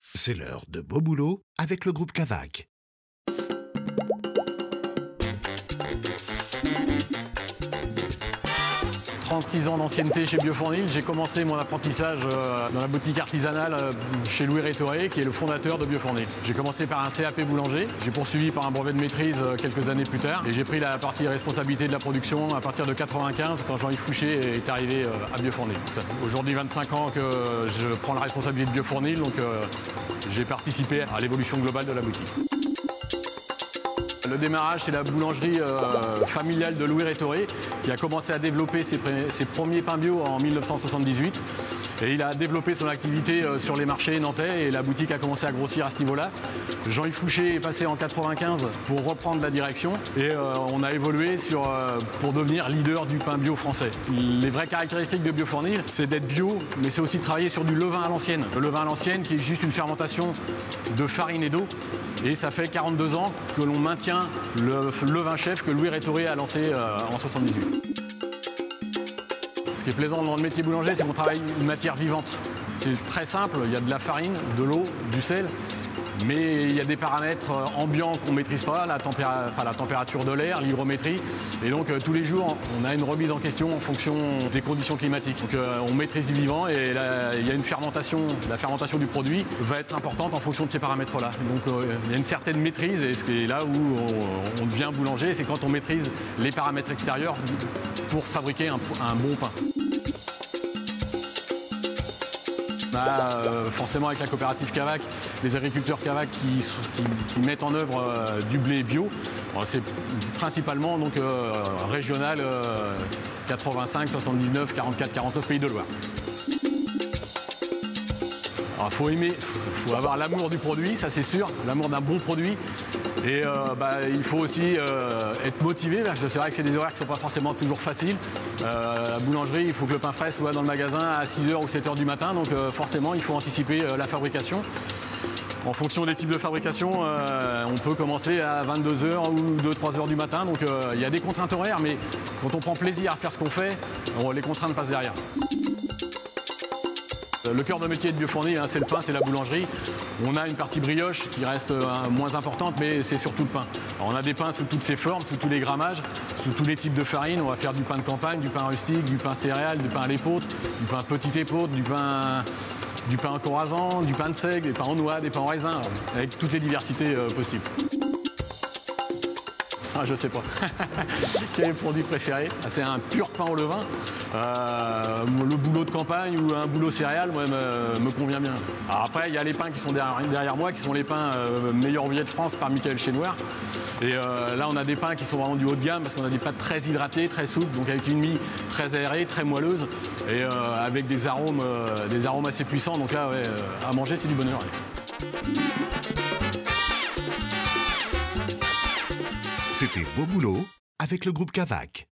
C'est l'heure de Beau Boulot avec le groupe Cavac. « 36 ans d'ancienneté chez Biofournil. J'ai commencé mon apprentissage dans la boutique artisanale chez Louis Rétoré, qui est le fondateur de Biofournil. J'ai commencé par un CAP boulanger. J'ai poursuivi par un brevet de maîtrise quelques années plus tard. Et j'ai pris la partie responsabilité de la production à partir de 95, quand Jean-Yves Fouché est arrivé à Biofournil. Ça fait aujourd'hui 25 ans que je prends la responsabilité de Biofournil, donc j'ai participé à l'évolution globale de la boutique. Le démarrage, c'est la boulangerie familiale de Louis Rétoré qui a commencé à développer ses premiers pains bio en 1978. Et il a développé son activité sur les marchés nantais et la boutique a commencé à grossir à ce niveau-là. Jean-Yves Fouché est passé en 95 pour reprendre la direction et on a évolué pour devenir leader du pain bio français. Les vraies caractéristiques de Biofournil, c'est d'être bio, mais c'est aussi de travailler sur du levain à l'ancienne. Le levain à l'ancienne qui est juste une fermentation de farine et d'eau. Et ça fait 42 ans que l'on maintient le levain chef que Louis Rétoré a lancé en 78. Ce qui est plaisant dans le métier boulanger, c'est qu'on travaille une matière vivante. C'est très simple, il y a de la farine, de l'eau, du sel, mais il y a des paramètres ambiants qu'on ne maîtrise pas, la température de l'air, l'hygrométrie. Et donc tous les jours, on a une remise en question en fonction des conditions climatiques. Donc on maîtrise du vivant et là, il y a une fermentation. La fermentation du produit va être importante en fonction de ces paramètres-là. Donc il y a une certaine maîtrise et c'est là où on devient boulanger, c'est quand on maîtrise les paramètres extérieurs pour fabriquer un bon pain. Forcément avec la coopérative Cavac, les agriculteurs Cavac qui mettent en œuvre du blé bio. C'est principalement donc, régional 85, 79, 44, 49 Pays de Loire. Il faut avoir l'amour du produit, ça c'est sûr, l'amour d'un bon produit. Et il faut aussi être motivé, parce que c'est vrai que c'est des horaires qui ne sont pas forcément toujours faciles. La boulangerie, il faut que le pain frais soit dans le magasin à 6h ou 7h du matin, donc forcément il faut anticiper la fabrication. En fonction des types de fabrication, on peut commencer à 22h ou 2-3h du matin, donc il y a des contraintes horaires, mais quand on prend plaisir à faire ce qu'on fait, les contraintes passent derrière. Le cœur de métier de Biofournil, c'est le pain, c'est la boulangerie. On a une partie brioche qui reste moins importante, mais c'est surtout le pain. Alors, on a des pains sous toutes ses formes, sous tous les grammages, sous tous les types de farine. On va faire du pain de campagne, du pain rustique, du pain céréal, du pain à l'épeautre, du pain petite épeautre, du pain en corazan, du pain de seigle, des pains en noix, des pains en raisin, avec toutes les diversités possibles. Ah, je sais pas. Quel est le produit préféré? C'est un pur pain au levain. Le boulot de campagne ou un boulot céréal, moi, me convient bien. Alors après, il y a les pains qui sont derrière moi, qui sont les pains meilleurs ouvriers de France par Michael Chénoir. Et là, on a des pains qui sont vraiment du haut de gamme parce qu'on a des pâtes très hydratées, très souples, donc avec une mie très aérée, très moelleuse et avec des arômes assez puissants. Donc là, ouais, à manger, c'est du bonheur. Ouais. C'était Beau Boulot avec le groupe Cavac.